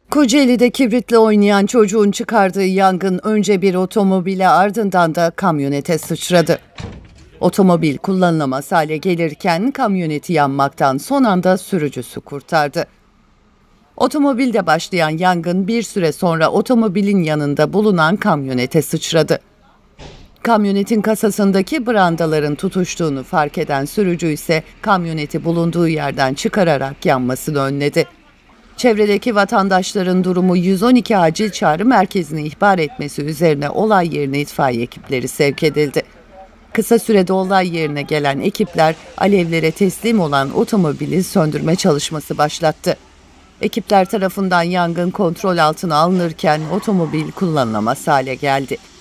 Kocaeli'de kibritle oynayan çocuğun çıkardığı yangın önce bir otomobile ardından da kamyonete sıçradı. Otomobil kullanılamaz hale gelirken kamyoneti yanmaktan son anda sürücüsü kurtardı. Otomobilde başlayan yangın bir süre sonra otomobilin yanında bulunan kamyonete sıçradı. Kamyonetin kasasındaki brandaların tutuştuğunu fark eden sürücü ise kamyoneti bulunduğu yerden çıkararak yanmasını önledi. Çevredeki vatandaşların durumu 112 acil çağrı merkezine ihbar etmesi üzerine olay yerine itfaiye ekipleri sevk edildi. Kısa sürede olay yerine gelen ekipler alevlere teslim olan otomobili söndürme çalışması başlattı. Ekipler tarafından yangın kontrol altına alınırken otomobil kullanılamaz hale geldi.